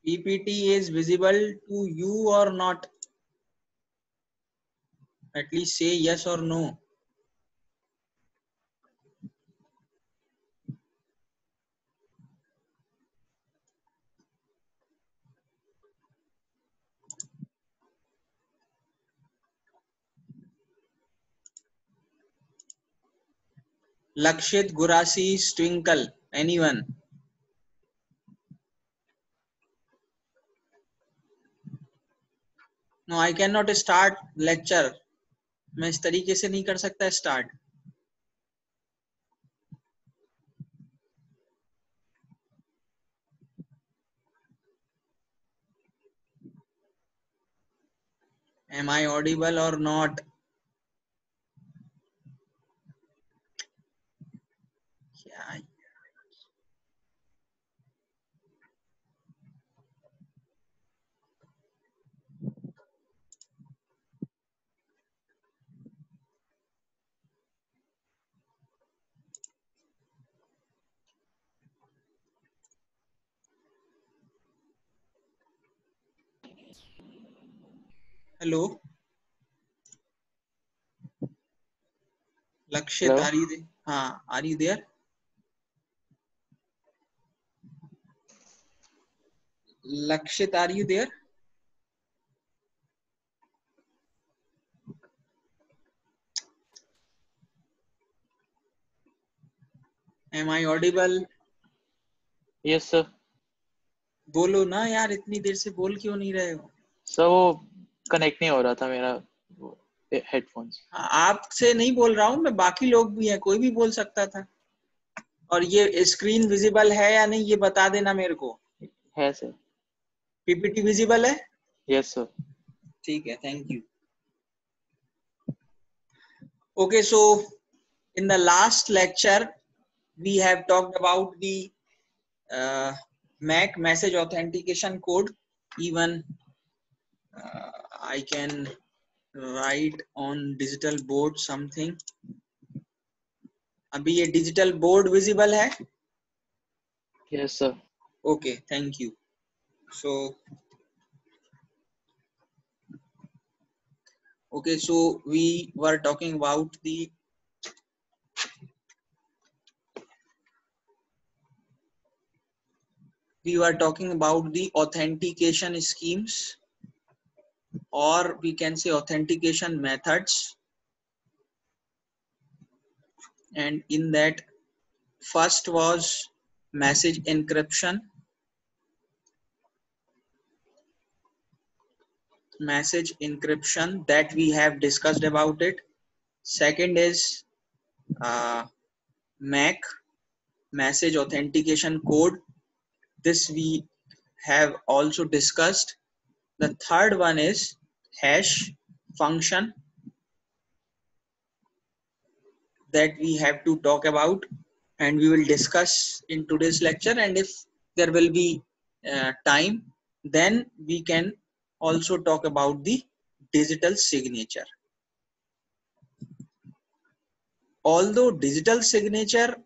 PPT is visible to you or not? At least say yes or no. Lakshit, Gurasi, Twinkle. Anyone? No, I cannot start lecture. मैं इस तरीके से नहीं कर सकता start. Am I audible or not? क्या? Hello, Lakshit, Hello? are you there? हाँ, are you there? Lakshit, are you there? Am I audible? Yes sir. बोलो ना यार, इतनी देर से बोल क्यों नहीं रहे हो? सर वो कनेक्ट नहीं हो रहा था मेरा हेडफोन्स। आपसे नहीं बोल रहा हूँ मैं, बाकी लोग भी हैं, कोई भी बोल सकता था। और ये स्क्रीन विजिबल है या नहीं ये बता देना मेरे को। है सर। पीपीटी विजिबल है? Yes sir. ठीक है, thank you. Okay, so in the last lecture we have talked about the MAC message authentication code. Even I can write on digital board something. अभी ये digital board visible है? Yes sir. Okay, thank you. So okay, so we were talking about the authentication schemes, or we can say authentication methods. And in that, first was message encryption. That we have discussed about it. Second is MAC, message authentication code. This we have also discussed. The third one is hash function, that we have to talk about and we will discuss in today's lecture. And if there will be time, then we can also talk about the digital signature. Although digital signature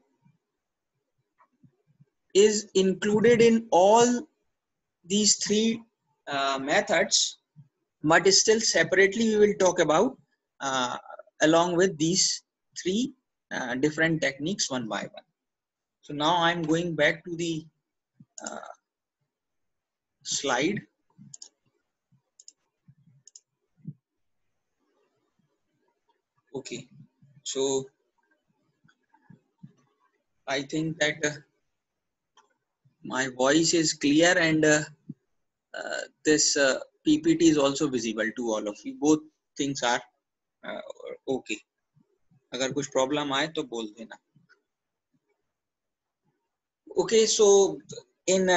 is included in all these three methods, but still separately we will talk about along with these three different techniques one by one. So now I'm going back to the slide. Okay, so I think that my voice is clear, and this PPT is also visible to all of you. Both things are okay. अगर कुछ problem आए तो बोल देना. Okay, so in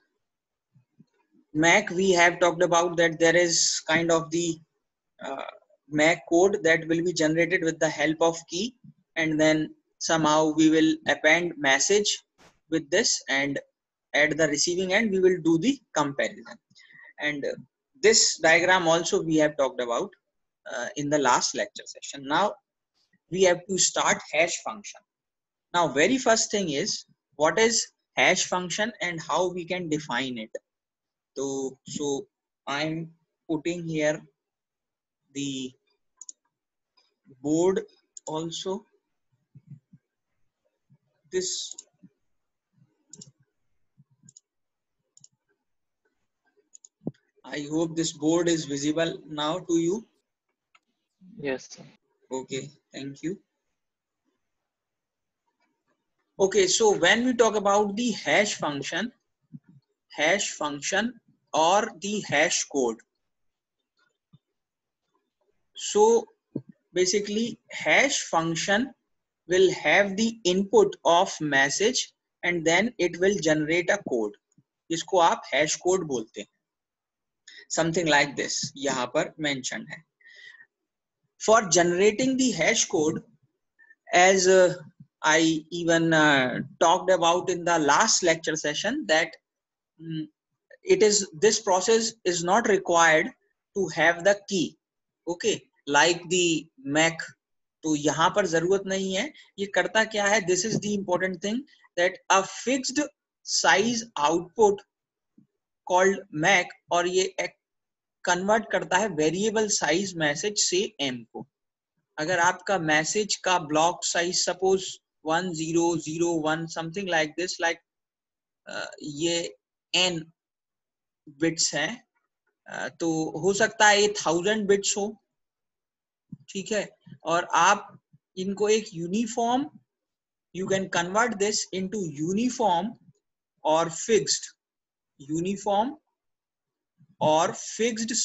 MAC we have talked about that there is kind of the MAC code that will be generated with the help of key, and then somehow we will append message with this, and at the receiving end we will do the comparison. And this diagram also we have talked about in the last lecture session. Now we have to start hash function. Now very first thing is, what is hash function and how we can define it? So I'm putting here the board also. This I hope this board is visible now to you. Yes, sir. Okay, thank you. Okay, so when we talk about the hash function or the hash code, so basically hash function will have the input of message and then it will generate a code, जिसको आप hash code बोलते हैं. Something like this यहाँ पर mentioned है. For generating the hash code, as I even talked about in the last lecture session, that this process is not required to have the key. Okay, like the Mac. तो यहाँ पर जरूरत नहीं है. ये करता क्या है? This is the important thing, that a fixed size output called Mac, और ये कन्वर्ट करता है वेरिएबल साइज मैसेज से M को. अगर आपका मैसेज का block size suppose 1001 something like this, like ये n बिट्स हैं, तो हो सकता है ये 1000 बिट्स हो, ठीक है. और आप इनको एक uniform, you can convert this into uniform और फिक्स्ड, यूनिफॉर्म और फिक्स्ड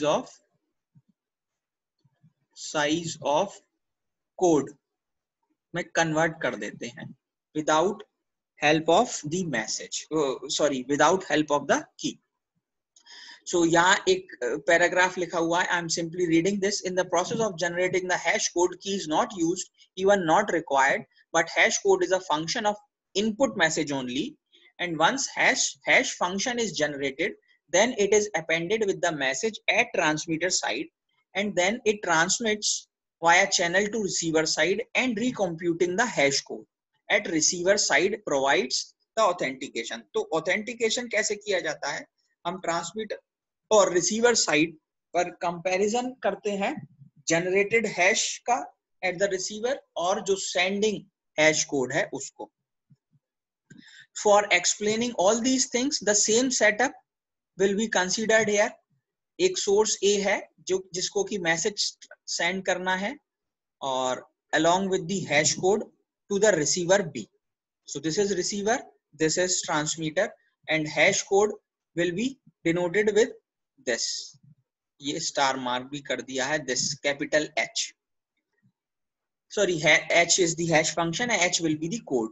साइज ऑफ कोड में कन्वर्ट कर देते हैं without help of the message, sorry without help of the key. So यहाँ एक पैराग्राफ लिखा हुआ है. I am simply reading this. In the process of generating the hash code, key is not used, even not required, but hash code is a function of input message only. And once hash function is generated, then it is appended with the message at transmitter side, and then it transmits via channel to receiver side and recomputing the hash code at receiver side provides the authentication. तो authentication कैसे किया जाता है? हम transmitter और receiver side पर comparison करते हैं जनरेटेड हैश का एट द रिसीवर और जो सेंडिंग हैश कोड है उसको. For explaining all these things the same setup will be considered here. एक सोर्स ए है जिसको कि मैसेज सेंड करना है, और along with the hash code to the receiver B. So this is receiver, this is transmitter, and hash code will be denoted with this. ये star mark भी कर दिया है, this capital H. Sorry, H is the hash function and H will be the code.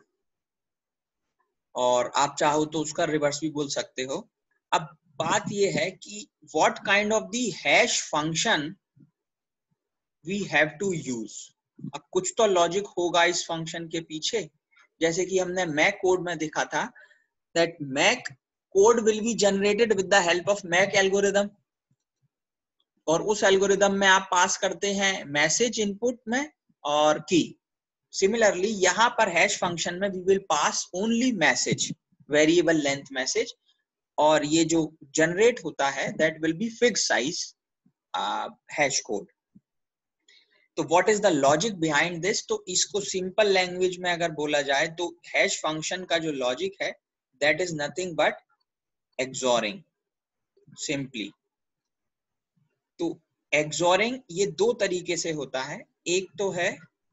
और आप चाहो तो उसका रिवर्स भी बोल सकते हो. अब बात ये है कि what kind of the hash function we have to use. अब कुछ तो लॉजिक होगा इस फंक्शन के पीछे, जैसे कि हमने मैक कोड में देखा था that MAC code will be generated with the help of MAC algorithm, और उस एल्गोरिदम में आप पास करते हैं मैसेज इनपुट में और की. सिमिलरली यहाँ पर हैश फंक्शन में we will pass only message, variable length message, और ये जो जनरेट होता है that will be fix size hash code. तो what is the logic behind this? तो इसको सिंपल लैंग्वेज में अगर बोला जाए तो हैश फंक्शन का जो लॉजिक है that is nothing but XORing, simply. तो एक्सोरिंग ये दो तरीके से होता है. एक तो है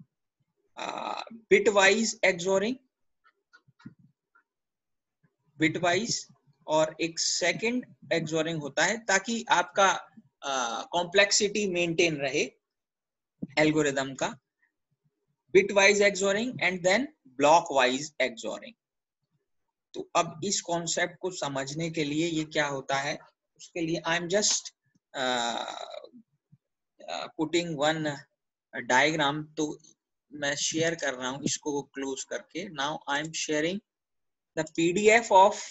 बिटवाइज एक्सोरिंग, बिटवाइज, और एक सेकंड एक्सोरिंग होता है ताकि आपका कॉम्प्लेक्सिटी मेंटेन रहे एल्गोरिदम का. Bitwise XORing and then blockwise XORing. तो अब इस कॉन्सेप्ट को समझने के लिए ये क्या होता है, उसके लिए I am just putting one diagram. तो मैं शेयर कर रहा हूँ इसको क्लोज करके. Now I am sharing the PDF of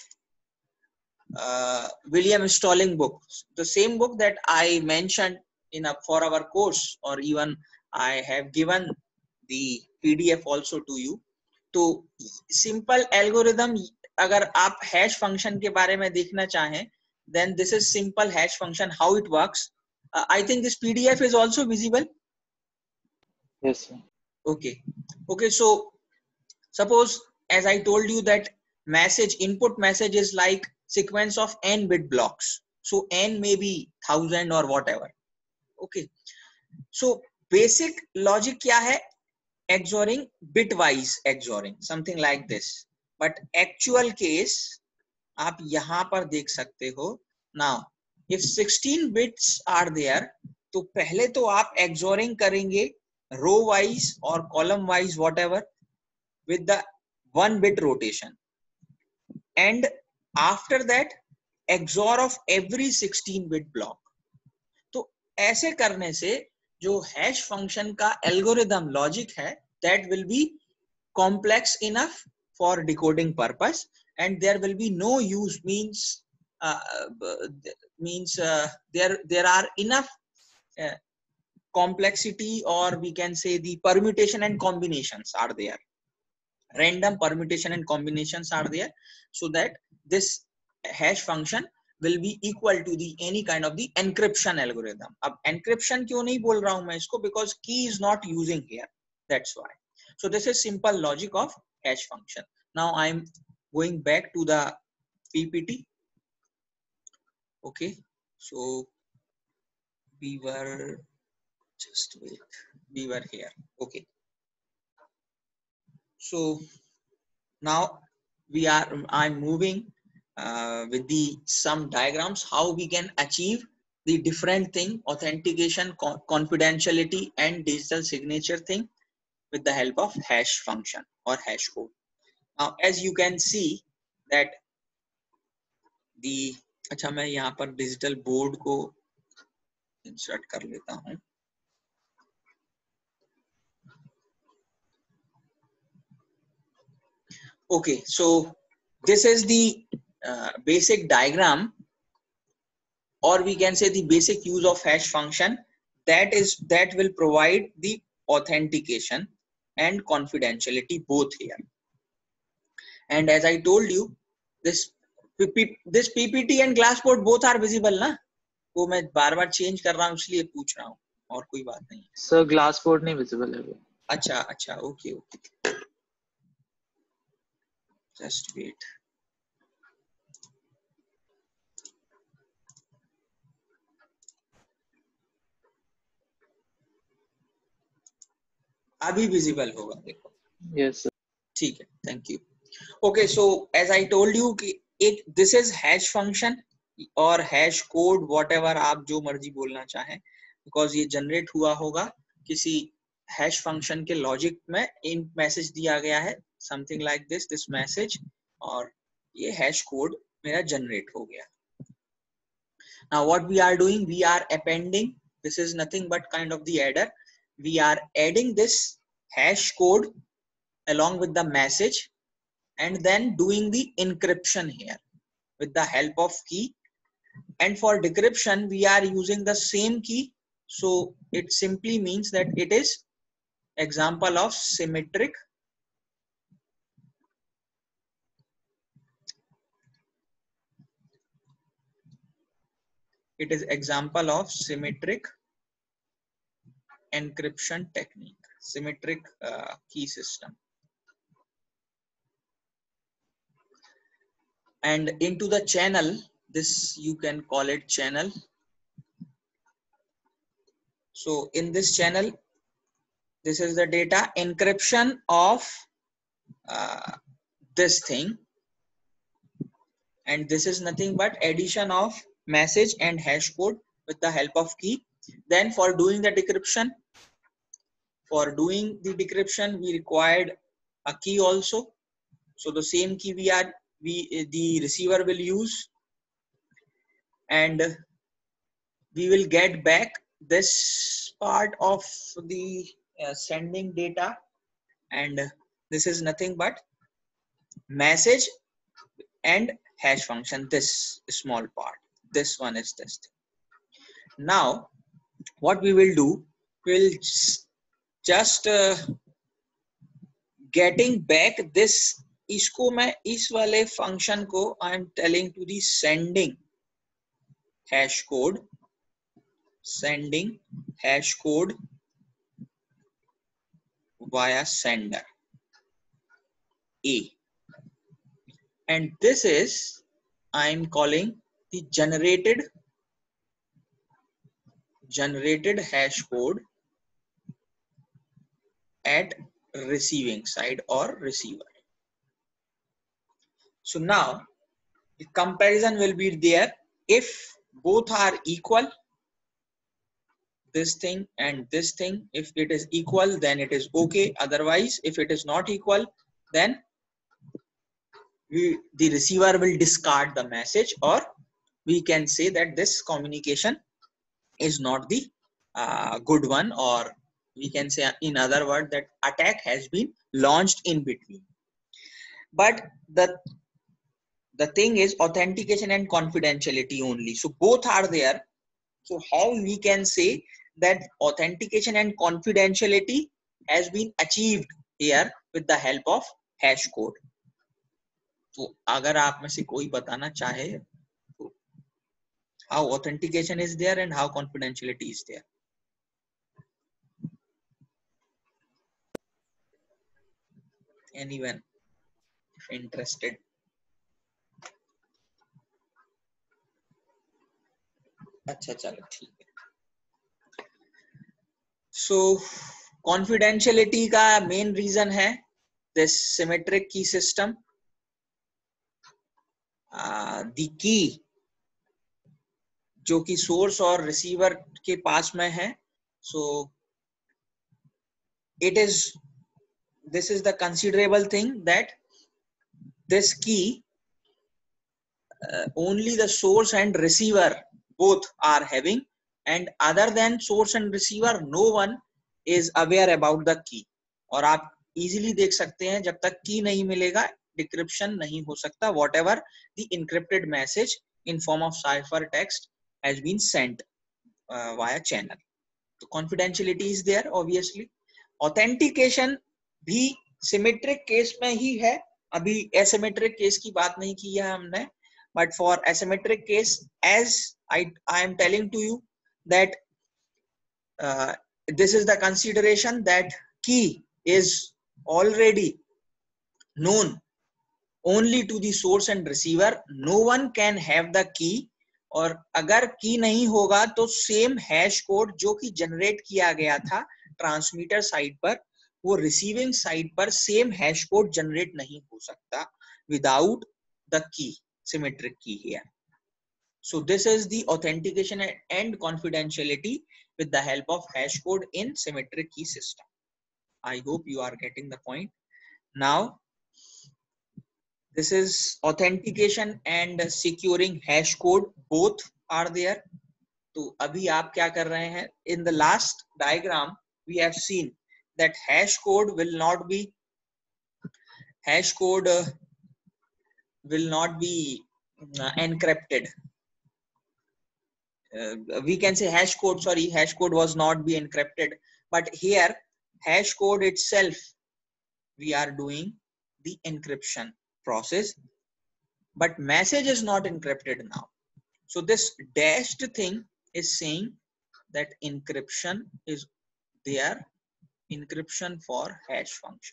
William Stalling book, the same book that I mentioned for our course, or even I have given the PDF also to you. तो simple algorithm, अगर आप hash function के बारे में देखना चाहें, then this is simple hash function, how it works. I think this PDF is also visible. Yes, sir. Okay. Okay. So suppose, as I told you, that message, input message is like sequence of n bit blocks. So n may be 1000 or whatever. Okay. So basic logic क्या है? XORing, bitwise XORing, something like this. But actual case आप यहाँ पर देख सकते हो. Now, if 16 bits are there, तो पहले तो आप XORing करेंगे row wise or column wise, whatever, with the 1 bit rotation, and after that XOR of every 16 bit block. तो ऐसे करने से जो हैश फंक्शन का एल्गोरिदम लॉजिक है, that will be complex enough for decoding purpose, and there will be no use, means there are enough complexity, or we can say the permutation and combinations are there, random permutation and combinations are there, so that this hash function will be equal to the any kind of the encryption algorithm. अब encryption क्यों नहीं बोल रहा हूं मैं इसको, because key is not using here, that's why. So this is simple logic of hash function. Now I'm going back to the PPT. Okay, so we were, just wait, we were here. Okay, so now I'm moving with the some diagrams, how we can achieve the different thing, authentication, confidentiality, and digital signature thing with the help of hash function or hash code. Now as you can see that the, अच्छा मैं यहाँ पर digital board को insert कर लेता हूँ. Okay, so this is the basic diagram, or we can say the basic use of hash function, that will provide the authentication and confidentiality both here. And as I told you, this PPT and Glassboard both are visible ना? वो मैं बार बार change कर रहा हूँ इसलिए पूछ रहा हूँ, और कोई बात नहीं. सर ग्लासबोर्ड नहीं विजिबल है वो. अच्छा अच्छा, ओके ओके, जस्ट वेट. अभी विजिबल होगा, देखो. Yes sir. ठीक है, thank you. Okay, so as I told you कि एक दिस इज हैश फंक्शन और हैश कोड, व्हाटएवर आप जो मर्जी बोलना चाहें, बिकॉज ये जनरेट हुआ होगा किसी हैश फंक्शन के लॉजिक में. इन मैसेज दिया गया है समथिंग लाइक दिस मैसेज, और ये हैश कोड मेरा जनरेट हो गया. Now what we are doing, we are appending, this is nothing but kind of the adder, we are adding this hash code along with the message, and then doing the encryption here with the help of key. And for decryption we are using the same key, so it simply means that it is example of symmetric encryption technique, symmetric key system. And into the channel, this you can call it channel. So in this channel, this is the data encryption of this thing, and this is nothing but addition of message and hash code with the help of key. Then for doing the decryption, we required a key also. So the same key the receiver will use, and we will get back this part of the sending data, and this is nothing but message and hash function, this small part, this one is this thing. Now what we will do, we'll just getting back this, इसको मैं इस वाले function को I am telling to the sending hash code, sending hash code via sender A, and this is I'm calling the generated hash code at receiving side or receiver. So now the comparison will be there. If both are equal, this thing and this thing, if it is equal, then it is okay. Otherwise, if it is not equal, then the receiver will discard the message, or we can say that this communication is not the good one, or we can say in other words that attack has been launched in between. But the thing is authentication and confidentiality only. So both are there. So how we can say that authentication and confidentiality has been achieved here with the help of hash code? तो अगर आप में से कोई बताना चाहे तो how authentication is there and how confidentiality is there? Anyone if interested? अच्छा चलो ठीक है. So confidentiality का main reason है this symmetric key system. The key जो कि सोर्स और रिसीवर के पास में है, so this is the considerable thing that this key only the source and receiver both are having, and other than source and receiver no one is aware about the key. और आप easily देख सकते हैं जब तक key नहीं मिलेगा decryption नहीं हो सकता, whatever the encrypted message in form of cipher text has been sent via channel. तो confidentiality is there obviously. Authentication भी symmetric case में ही है, अभी asymmetric case की बात नहीं की है हमने. But for asymmetric case, as I am telling to you that this is the consideration that key is already known only to the source and receiver. No one can have the key. और अगर की नहीं होगा तो same hash code जो कि generate किया गया था ट्रांसमीटर साइड पर, वो रिसीविंग साइड पर सेम हैश कोड जनरेट नहीं हो सकता without the key, symmetric key here. So this is the authentication and confidentiality with the help of hash code in symmetric key system. I hope you are getting the point. Now this is authentication and securing hash code, both are there. तो अभी आप क्या कर रहे हैं? In the last diagram we have seen that hash code will not be encrypted. We can say hash code was not be encrypted, but here hash code itself we are doing the encryption process, but message is not encrypted now. So this dashed thing is saying that encryption is there, encryption for hash function.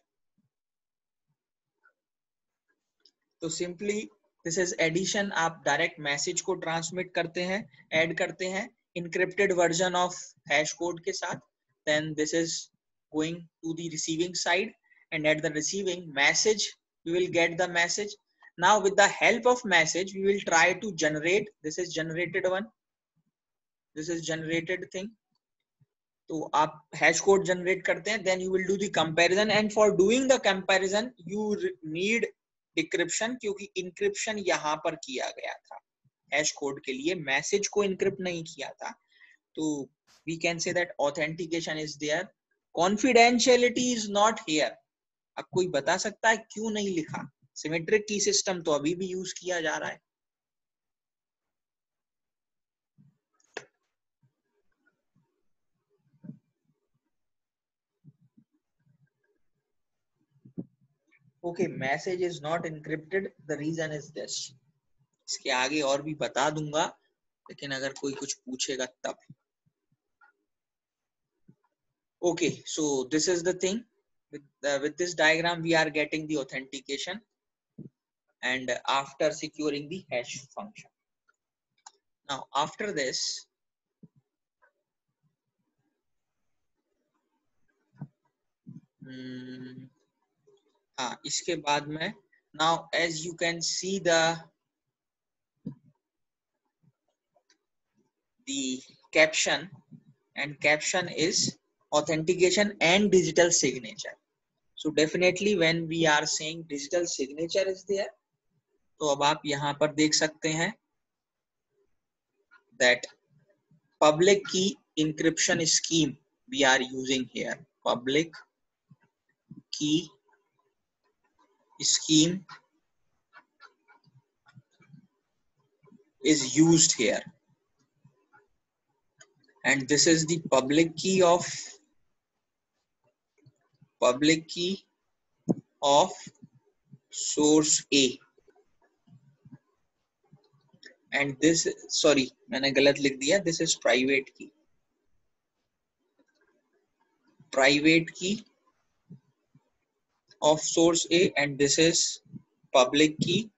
तो simply this is addition, आप direct message को transmit करते हैं, add करते हैं encrypted version of hash code के साथ, then this is going to the receiving side, and at the receiving message we will get the message. Now with the help of message we will try to generate, this is generated one, this is generated thing. तो आप hash code generate करते हैं, then you will do the comparison, and for doing the comparison you need decryption, क्योंकि encryption यहां पर किया गया था हैश कोड के लिए, मैसेज को इंक्रिप्ट नहीं किया था. तो we can say that authentication is there, confidentiality is not here. अब कोई बता सकता है क्यों नहीं लिखा? सिमेट्रिक की सिस्टम तो अभी भी यूज किया जा रहा है. Okay, message is not encrypted. The reason is this. इसके आगे और भी बता दूंगा, लेकिन अगर कोई कुछ पूछेगा तब. Okay, so this is the thing. With this diagram, we are getting the authentication, and after securing the hash function. Now, after this, इसके बाद में, now as you can see the caption, and caption is authentication and digital signature. So definitely when we are saying digital signature is there, तो अब आप यहाँ पर देख सकते हैं that public key encryption scheme we are using here. Public key scheme is used here, and this is the public key of source A, and this, sorry मैंने गलत लिख दिया, this is private key of source A, and this is public key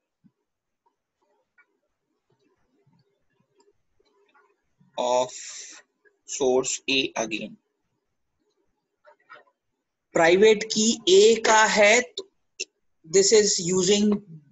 of source A again. Private key A का है, this is using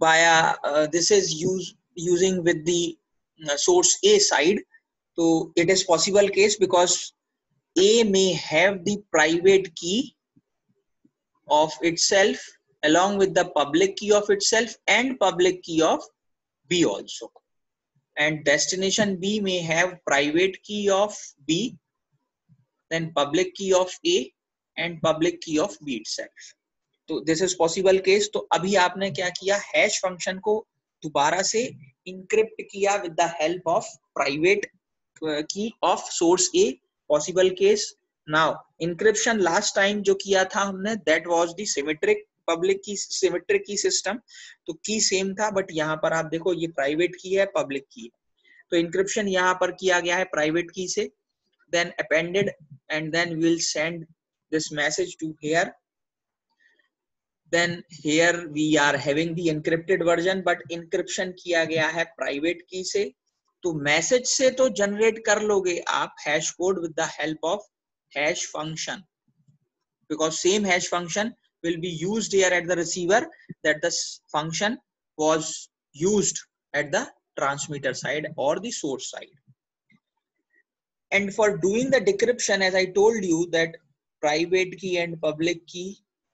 using with the source A side. So it is possible case because A may have the private key of itself along with the public key of itself and public key of B also, and destination B may have private key of B, then public key of A and public key of B itself. तो this is possible case. तो अभी आपने क्या किया, hash function को दोबारा से encrypt किया with the help of private key of source A. Possible case. Now encryption last time जो किया था हमने, that was the symmetric public key, symmetric key system. तो की सेम था, बट यहाँ पर आप देखो ये प्राइवेट की है, पब्लिक की है. तो इंक्रिप्शन यहाँ पर किया गया है प्राइवेट की से, then appended, and then we will send this message to here. Then here we are having the encrypted version, but encryption किया गया है private key से. तो message से तो generate कर लोगे आप hash code with the help of hash function, because same hash function will be used here at the receiver, that the function was used at the transmitter side or the source side. And for doing the decryption, as I told you that private key and public key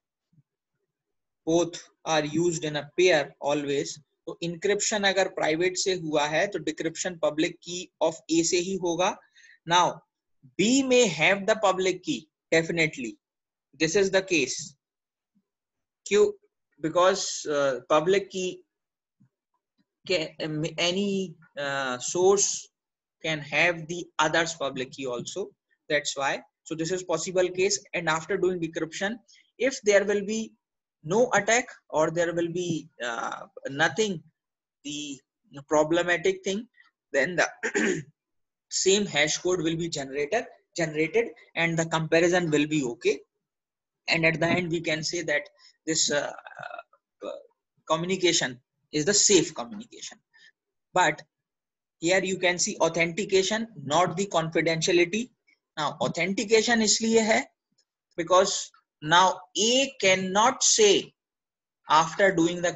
both are used in a pair always. तो encryption अगर private से हुआ है तो decryption public key of A से ही होगा. Now B may have the public key, definitely this is the case. क्यों? Because public key can, any source can have the others public key also, that's why. So this is possible case. And after doing decryption, if there will be no attack or there will be nothing, the problematic thing, then the same hash code will be generated and the comparison will be okay. And at the end we can say that this communication is the safe communication. But here you can see authentication, not the confidentiality. Now authentication इसलिए है because now A cannot say after having the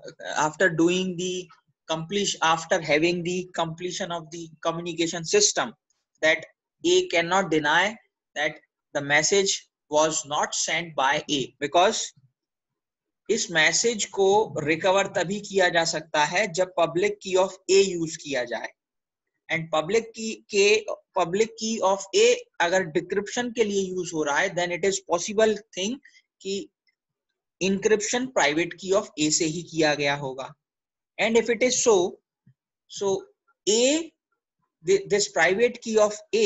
completion of the communication system, that A cannot deny that the message was not sent by A, because इस message को recover तभी किया जा सकता है जब public key of A use किया जाए. And public key of A अगर डिक्रिप्शन के लिए यूज हो रहा है, then it is possible thing कि encryption private key of A से ही किया गया होगा. And if it is so A, this private key of A,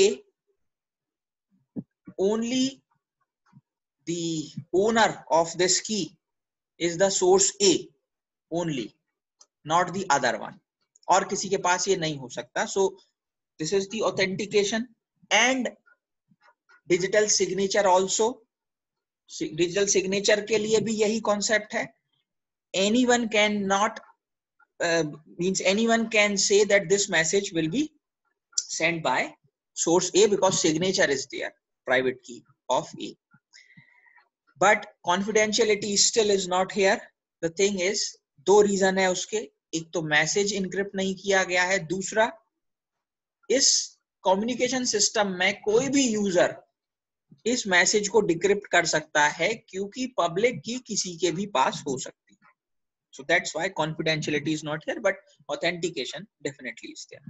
only the owner of this key is the source A only, not the other one. और किसी के पास ये नहीं हो सकता. So This is the authentication and digital signature also. Digital signature के लिए भी यही concept है. Anyone cannot means anyone can say that this message will be sent by source A because signature is there, private key of A. But confidentiality still is not here. The thing is, दो reason है उसके. एक तो message encrypt नहीं किया गया है, दूसरा इस कम्युनिकेशन सिस्टम में कोई भी यूजर इस मैसेज को डिक्रिप्ट कर सकता है क्योंकि पब्लिक की किसी के भी पास हो सकती है. So that's why confidentiality is not here, but authentication definitely is there.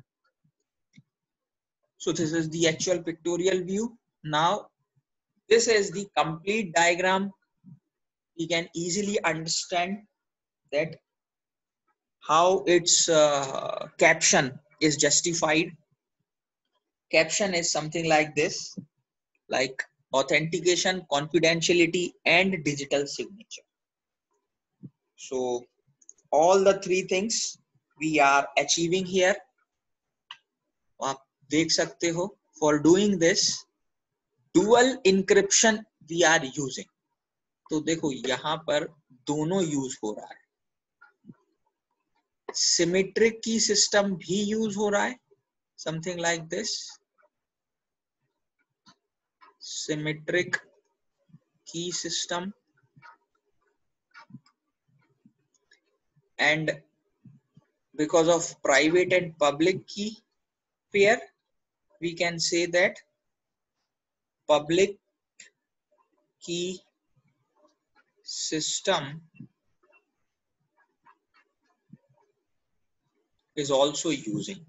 So this is the actual pictorial view. Now this is the complete diagram. We can easily understand that how its caption is justified. Caption is something like this, like authentication, confidentiality, and digital signature. So all the three things we are achieving here. आप देख सकते हो. For doing this, dual encryption we are using. तो देखो यहाँ पर दोनों use हो रहा है. सिमेट्रिक की सिस्टम भी यूज हो रहा है, something like this. Symmetric key system, and because of private and public key pair, we can say that public key system is also using.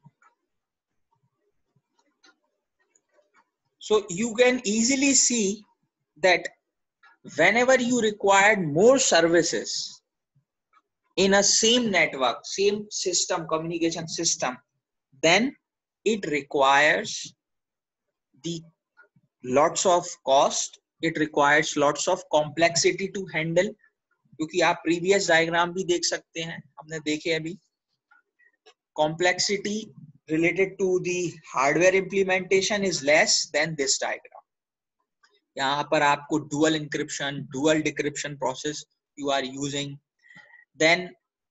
So you can easily see that whenever you required more services in a same network, same system, communication system, then it requires the lots of cost, it requires lots of complexity to handle. क्योंकि आप previous diagram भी देख सकते हैं, हमने देखे अभी. Complexity related to the hardware implementation is less than this diagram. यहाँ पर आपको dual encryption, dual decryption process you are using. Then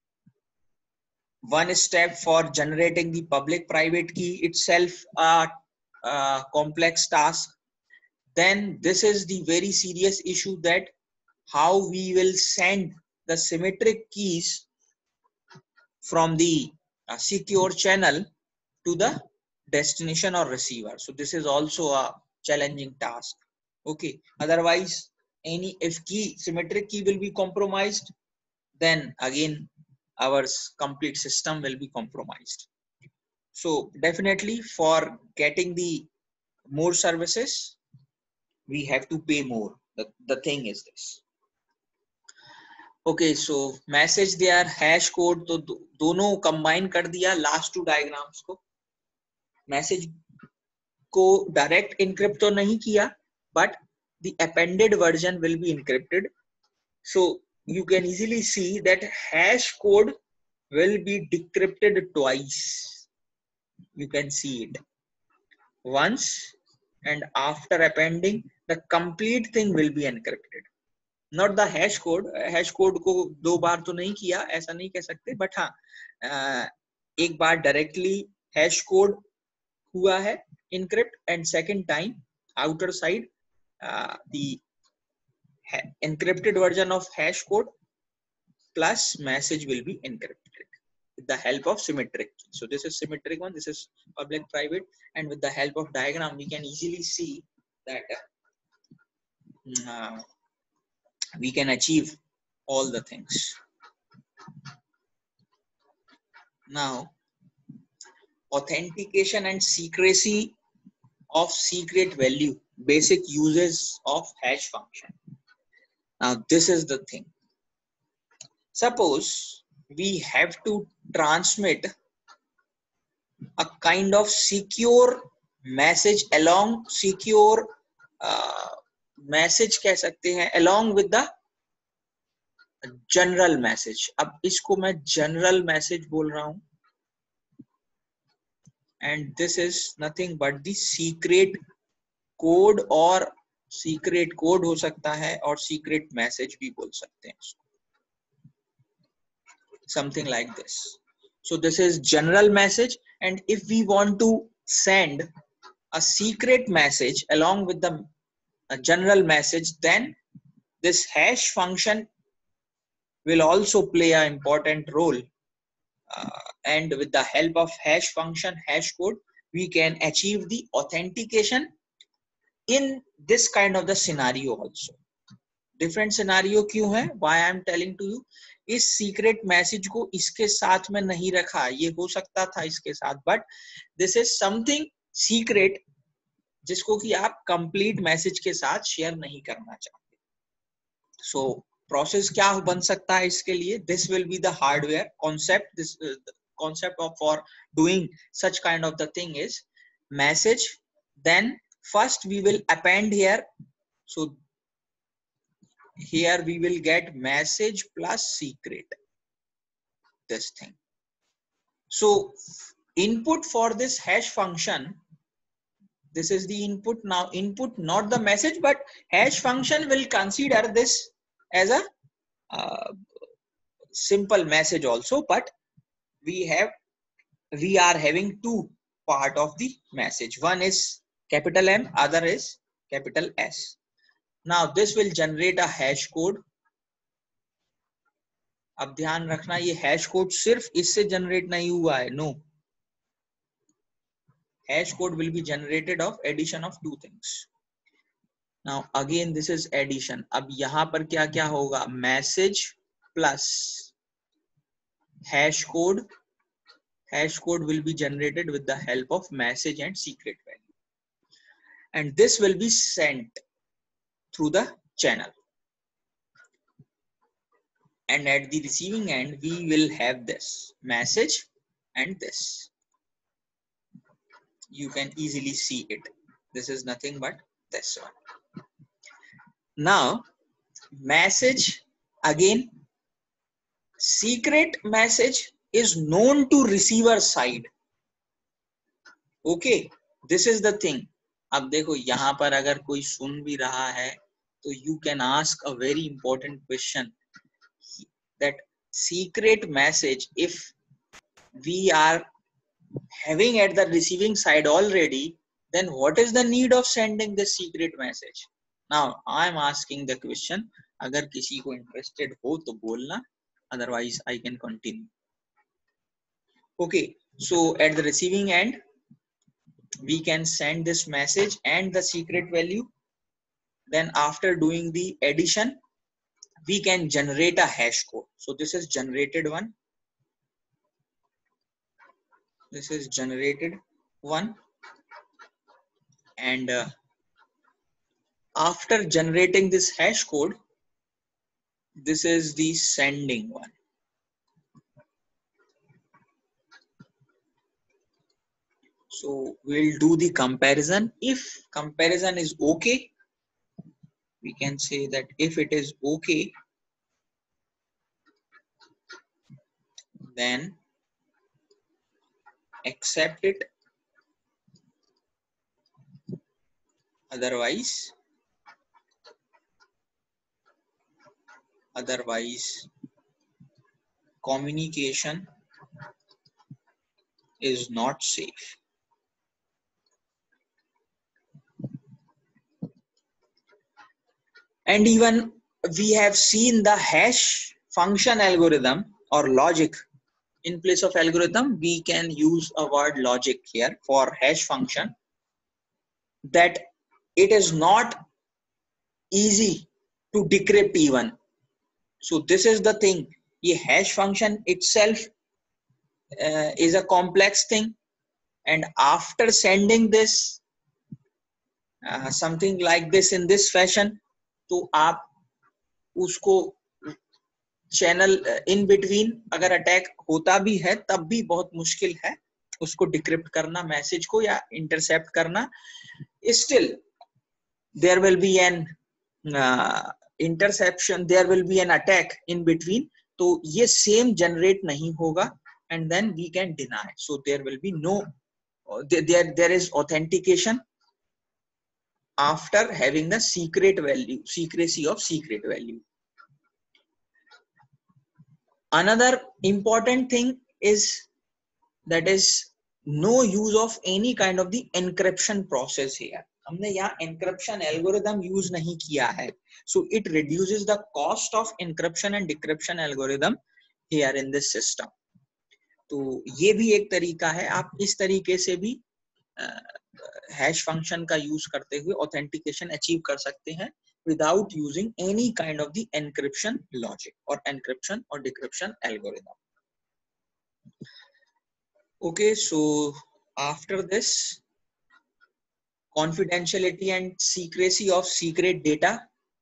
one step for generating the public private key itself a complex task. Then this is the very serious issue that how we will send the symmetric keys from the secure channel to the destination or receiver. So this is also a challenging task. Okay, otherwise if symmetric key will be compromised, then again our complete system will be compromised. So definitely for getting the more services, we have to pay more. The thing is this. Okay, so message there, hash code, तो दोनों combine कर दिया last two diagrams को. Message को direct encrypt तो नहीं किया, but the appended version will be encrypted. So you can easily see that hash code will be decrypted twice. You can see it once, and after appending, the complete thing will be encrypted. Not the hash code. Hash code को दो बार तो नहीं किया, ऐसा नहीं कह सकते, but हाँ एक बार directly hash code हुआ है encrypt, and second time outer side the encrypted version of hash code plus message will be encrypted with the help of symmetric key. So this is symmetric one, this is public private, and with the help of diagram we can easily see that we can achieve all the things. Now, authentication and secrecy of secret value, basic uses of hash function. Now this is the thing. Suppose we have to transmit a kind of secure message along secure message कह सकते हैं along with the general message. अब इसको मैं general message बोल रहा हूं. and this is nothing but the secret code, और secret code हो सकता है और secret message भी बोल सकते हैं, something like this. So this is general message, and if we want to send a secret message along with the general message, then this hash function will also play an important role. And with the help of hash function, hash code, we can achieve the authentication in this kind of the scenario also. Different scenario क्यों है? Why I am telling to you, इस secret message को इसके साथ में नहीं रखा, ये हो सकता था इसके साथ, but this is something secret जिसको कि आप complete message के साथ share नहीं करना चाहते. So process क्या बन सकता है इसके लिए? This will be the hardware concept. This concept of for doing such kind of the thing is message. Then first we will append here. So here we will get message plus secret, this thing. So input for this hash function, this is the input. Now input not the message, but hash function will consider this as a simple message also, but we are having two part of the message. One is capital M, other is capital S. Now this will generate a hash code. अब ध्यान रखना, ये hash code सिर्फ इससे generate नहीं हुआ है, no. Hash code will be generated of addition of two things. Now again this is addition. अब यहाँ पर क्या क्या होगा? Message plus hash code. Hash code will be generated with the help of message and secret value, and this will be sent through the channel, and at the receiving end we will have this message and this. You can easily see it. This is nothing but this one. Now message, again secret message is known to receiver side. Okay, this is the thing. अब देखो यहाँ पर अगर कोई सुन भी रहा है तो you can ask a very important question, that secret message if we are having at the receiving side already, then what is the need of sending this secret message? Now I am asking the question. अगर किसी को interested हो तो बोलना, otherwise I can continue. Okay, so at the receiving end we can send this message and the secret value. Then after doing the addition we can generate a hash code. So this is generated one. This is generated one, and after generating this hash code, this is the sending one. So we'll do the comparison. If comparison is okay, we can say that if it is okay, then accept it, otherwise communication is not safe. And even we have seen the hash function algorithm or logic. In place of algorithm, we can use a word logic here for hash function, that it is not easy to decrypt even. So this is the thing. ये hash function itself is a complex thing, and after sending this something like this in this fashion, तो आप उसको channel in between अगर attack होता भी है तब भी बहुत मुश्किल है उसको डिक्रिप्ट करना, मैसेज को या इंटरसेप्ट करना. Still there will be an interception, there will be an attack in between, तो ये सेम जनरेट नहीं होगा, and then we can deny. So there will be no there is authentication after having the secrecy of secret value. Another important thing is that is no use of any kind of the encryption process here. हमने यहाँ encryption algorithm use नहीं किया है, so it reduces the cost of encryption and decryption algorithm here in this system. तो ये भी एक तरीका है, आप इस तरीके से भी हैश फंक्शन का यूज करते हुए ऑथेंटिकेशन अचीव कर सकते हैं without using any kind of the encryption logic or encryption or decryption algorithm. Okay, so after this, confidentiality and secrecy of secret data.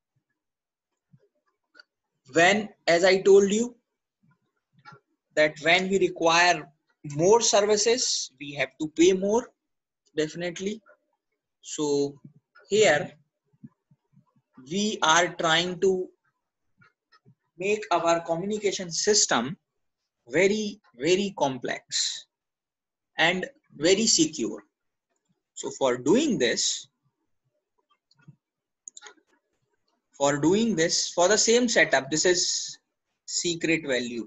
When, as I told you, that when we require more services, we have to pay more, definitely. So here we are trying to make our communication system very, very complex and very secure. So for doing this, for the same setup, this is secret value.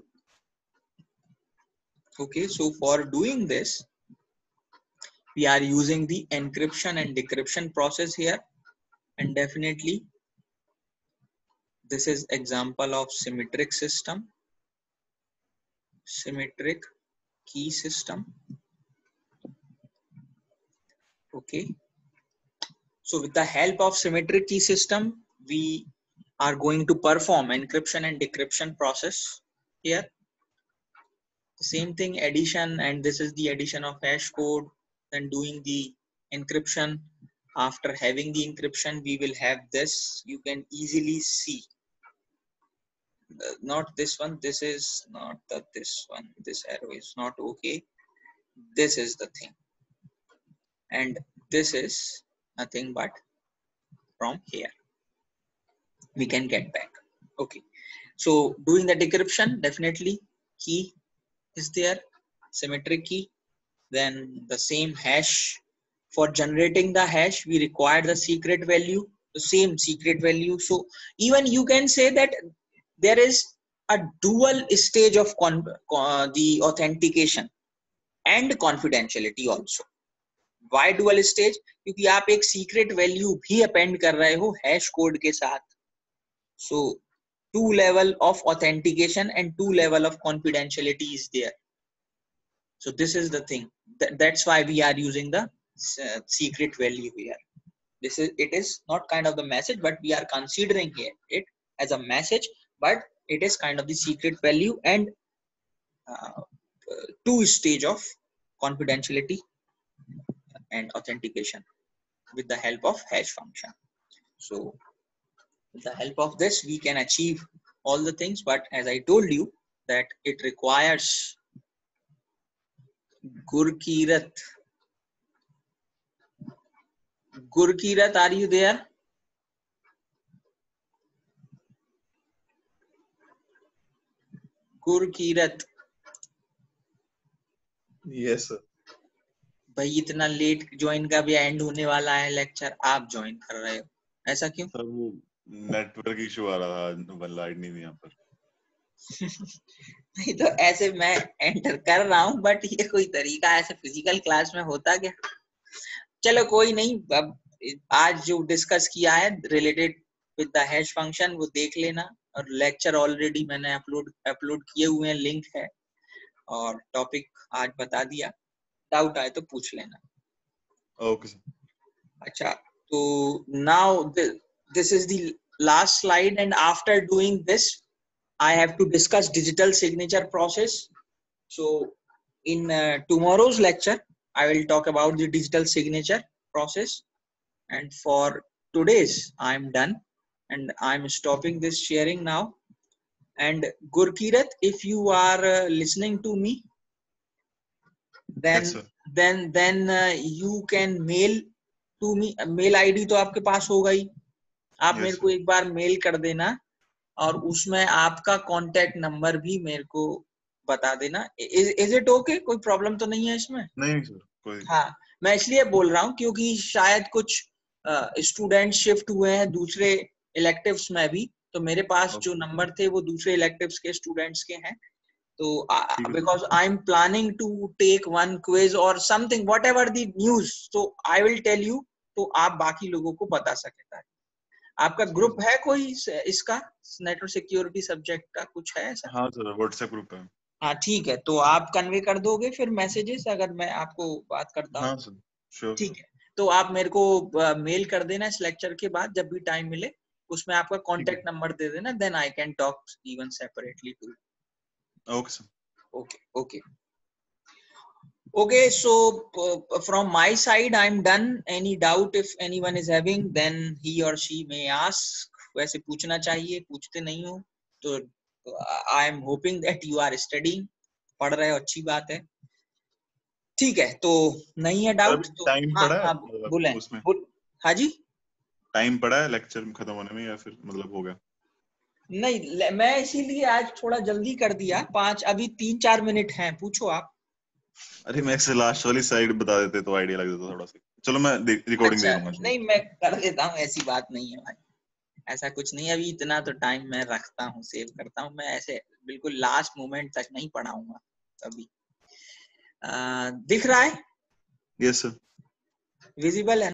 Okay, so for doing this, we are using the encryption and decryption process here, and definitely this is example of symmetric system, symmetric key system. Okay, so with the help of symmetric key system, we are going to perform encryption and decryption process here. Same thing, addition, and this is the addition of hash code, then doing the encryption. After having the encryption, we will have this. You can easily see, not this one, this is not this one, this arrow is not okay. This is the thing, and this is nothing but from here we can get back. Okay, so doing the decryption, definitely key is there, symmetric key, then the same hash. For generating the hash, we require the secret value, the same secret value. So even you can say that there is a dual stage of the authentication and confidentiality also. Why dual stage? क्योंकि आप एक secret value भी append कर रहे हो hash code के साथ. So 2 level of authentication and 2 level of confidentiality is there. So this is the thing. That's why we are using the secret value here. It is not kind of the message, but we are considering here it as a message, but it is kind of the secret value and 2 stage of confidentiality and authentication with the help of hash function. So with the help of this, we can achieve all the things, but as I told you that it requires Gurkirat. Gurkirat, are you there? Gurkirat. Yes, sir. भाई इतना late join का भी and होने वाला है lecture, आप join कर रहे हो, ऐसा क्यों? सर वो नेटवर्क इशू आ रहा था, लाइट नहीं थी यहाँ पर। नहीं तो ऐसे मैं एंटर कर रहा हूँ, बट ये कोई तरीका ऐसे फिजिकल क्लास में होता क्या? चलो कोई नहीं, अब आज जो डिस्कस किया है related with the hash function वो देख लेना, और लेक्चर ऑलरेडी मैंने अपलोड किए हुए हैं, लिंक है, और टॉपिक आज बता दिया, डाउट आए तो पूछ लेना। Okay sir. अच्छा, तो now this is the last slide, and after doing this I have to discuss digital signature process. So in tomorrow's lecture, I will talk about the digital signature process. And for today's, I'm done, and I'm stopping this sharing now. And Gurkirat, if you are listening to me, then Yes, sir. then you can mail to me. Mail ID तो आपके पास होगा ही, आप Yes, मेरे sir. को एक बार mail कर देना, और उसमें आपका कांटेक्ट नंबर भी मेरे को बता देना। Is it okay? कोई प्रॉब्लम तो नहीं है इसमें? नहीं सर, कोई हाँ, मैं इसलिए बोल रहा हूँ क्योंकि शायद कुछ स्टूडेंट शिफ्ट हुए हैं दूसरे इलेक्टिव्स में भी, तो मेरे पास जो नंबर थे वो दूसरे इलेक्टिव्स के स्टूडेंट्स के हैं. तो because I'm planning to take one quiz or something, whatever the news, so I will tell you, तो आप बाकी लोगों को बता सके. आपका ग्रुप है कोई इसका नेटवर्क सिक्योरिटी सब्जेक्ट का, कुछ है ऐसा? हाँ सर, व्हाट्सएप ग्रुप है. हाँ ठीक है, तो आप कन्वे कर दोगे फिर मैसेजेस अगर मैं आपको बात करता हूँ? हाँ सर, श्योर. ठीक है, तो आप मेरे को मेल कर देना इस लेक्चर के बाद जब भी टाइम मिले, उसमें आपका कॉन्टेक्ट नंबर दे देना, then I can talk even separately to. Okay sir. Okay. Okay, so from my side, I'm done. Any doubt if anyone is having, then he or she may ask. वैसे पूछना चाहिए, पूछते नहीं हो तो I am hoping that you are studying. पढ़ रहे हो, अच्छी बात है. ठीक है, तो नहीं है डाउट तो टाइम हाँ पड़ा है हाँ बोलें. उसमें? हाँ जी, टाइम पड़ा है लेक्चर खत्म होने में या फिर मतलब हो गया? नहीं मैं इसीलिए आज थोड़ा जल्दी कर दिया. 5 अभी 3-4 मिनट हैं, पूछो आप. अरे मैं से लास्ट वाली साइड बता देते तो आइडिया लग जाता थोड़ा सा. चलो मैं रिकॉर्डिंग अच्छा, देख लूंगा. नहीं मैं कर देता हूँ, ऐसी बात नहीं है भाई, ऐसा कुछ नहीं. अभी इतना तो टाइम मैं रखता हूँ, सेव करता हूँ. मैं ऐसे बिल्कुल लास्ट मोमेंट तक नहीं पढ़ाऊंगा अभी. दिख रहा है? Yes sir. विजिबल है?